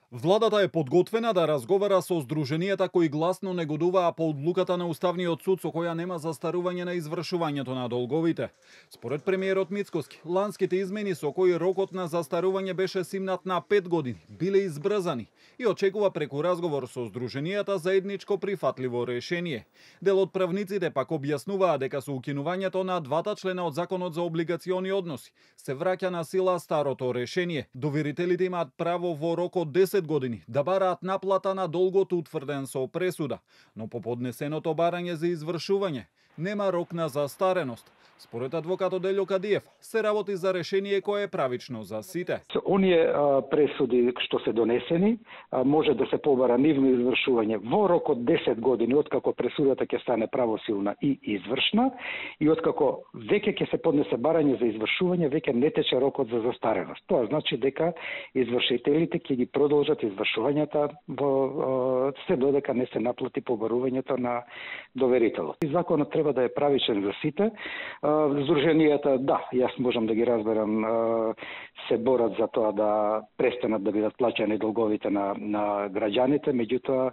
Владата е подготвена да разговара со здруженијата кои гласно негодуваа по одлуката на Уставниот суд со која нема застарување на извршувањето на долговите. Според премиерот Мицкоски, ланските измени со кои рокот на застарување беше симнат на 5 години биле избрзани и очекува преку разговор со здруженијата заедничко прифатливо решение. Дел од правниците пак објаснуваа дека со укинувањето на двата члена од Законот за облигациони односи се враќа на сила старото решение. Доверителите имаат право во рок од 10 години да бараат наплата на долгот утврден со пресуда, но по поднесеното барање за извршување нема рок на застареност. Според адвокатот Делјо Кадиев, се работи за решение кое е правично за сите. Оние пресуди што се донесени, може да се побара нивно извршување во рок од 10 години откако пресудата ќе стане правосилна и извршна и откако веќе ќе се поднесе барање за извршување, веќе не тече рокот за застареност. Тоа значи дека извршителите ќе ги продолжат извршувањата во се додека не се наплати побарувањето на доверителот. Законот треба да е правичен за сите. Здруженијата, да, јас можам да ги разберам, се борат за тоа да престанат да бидат плаќани долговите на граѓаните, меѓутоа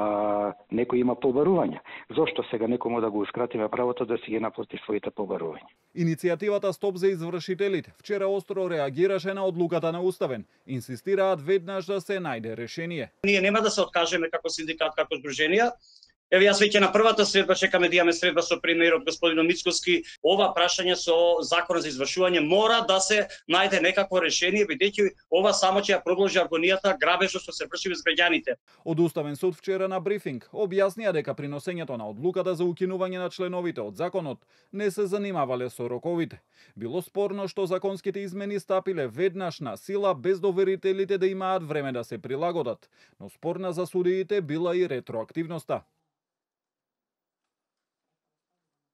некој има побарувања. Зошто сега некому да гоускратиме правото да си ги наплати своите побарувања? Иницијативата Стоп за извршителите вчера остро реагираше на одлуката на Уставен. Инсистираат веднаш да се најде решение. Ние нема да се откажеме како синдикат, како здруженија. Еве, јас веќе на првата средба чекаме да имаме средба со премиерот господинот Мицкоски. Ова прашање со Законот за извршување мора да се најде некакво решение, бидејќи ова само ќе ја продолжи агонијата, грабежот што се врши без граѓаните. Од Уставен суд вчера на брифинг објаснија дека при носењето на одлуката за укинување на членовите од законот не се занимавале со роковите. Било спорно што законските измени стапиле веднаш на сила без доверителите да имаат време да се прилагодат, но спорна за судиите била и ретроактивноста.